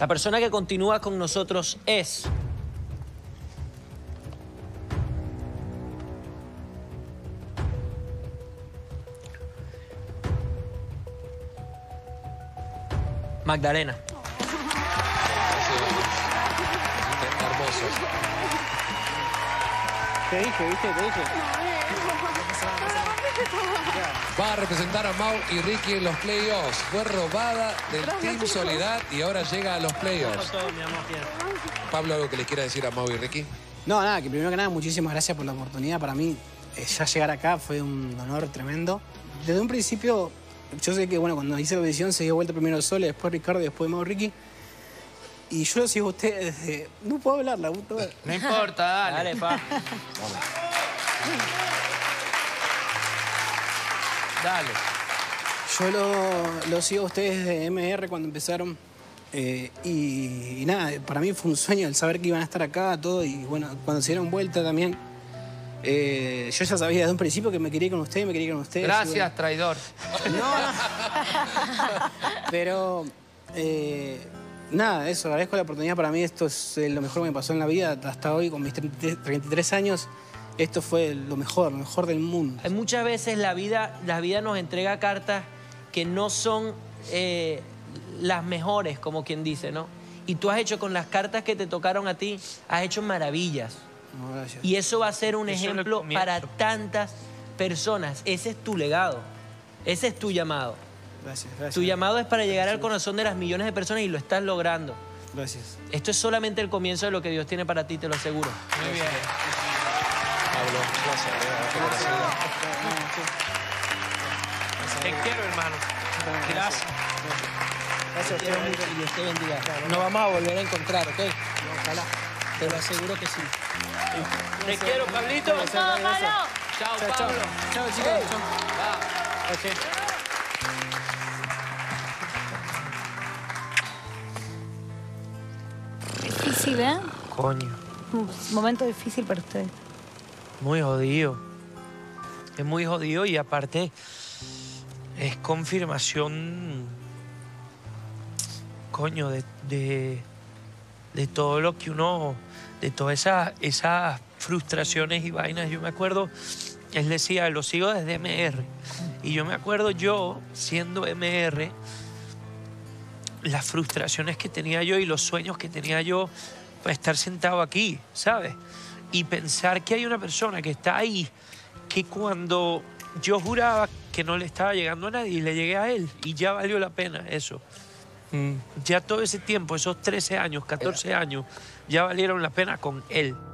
La persona que continúa con nosotros es... Magdalena. Hermoso. ¿Qué dije? ¿Viste? ¿Qué dije? Va a representar a Mau y Ricky en los playoffs. Fue robada del Team Soledad y ahora llega a los playoffs. Pablo, ¿algo que les quiera decir a Mau y Ricky? No, nada, que primero que nada, muchísimas gracias por la oportunidad. Para mí, ya llegar acá fue un honor tremendo. Desde un principio, yo sé que, bueno, cuando hice la audición se dio vuelta primero Sole, después Ricardo y después Mau y Ricky. Y yo lo sigo a ustedes desde... No puedo hablar, la puta madre. No importa, dale. Dale, pa. Dale. Yo lo sigo a ustedes desde MR cuando empezaron. Y nada, para mí fue un sueño el saber que iban a estar acá, todo. Y bueno, cuando se dieron vuelta también, yo ya sabía desde un principio que me quería ir con ustedes, me quería ir con ustedes. Gracias, bueno, traidor. no. Pero, nada, eso, agradezco la oportunidad. Para mí esto es lo mejor que me pasó en la vida. Hasta hoy, con mis 33 años, esto fue lo mejor del mundo. Muchas veces la vida nos entrega cartas que no son las mejores, como quien dice, ¿no? Y tú has hecho con las cartas que te tocaron a ti, has hecho maravillas. No, gracias. Y eso va a ser un Eso es el ejemplo comienzo. para tantas personas. Ese es tu legado. Ese es tu llamado. Gracias. Tu llamado es para llegar al corazón de las millones de personas y lo estás logrando. Gracias. Esto es solamente el comienzo de lo que Dios tiene para ti, te lo aseguro. Muy bien. Pablo, Te quiero, hermano. Gracias. Gracias. Te quiero mucho y Dios te bendiga. Nos vamos a volver a encontrar, ¿ok? Ojalá. Te lo aseguro que sí. Te quiero, Pablito. Chao, Pablo. Chao, chicos. Difícil, ¿eh? Coño, Un momento difícil para ustedes. muy jodido. Es muy jodido y aparte es confirmación, coño, de todo lo que uno, de todas esas frustraciones y vainas. Yo me acuerdo, él decía, lo sigo desde MR. Y yo me acuerdo yo, siendo MR, las frustraciones que tenía yo y los sueños que tenía yo para estar sentado aquí, ¿sabes? Y pensar que hay una persona que está ahí, que cuando yo juraba que no le estaba llegando a nadie, le llegué a él y ya valió la pena eso. Ya todo ese tiempo, esos 13 años, 14 años, ya valieron la pena con él.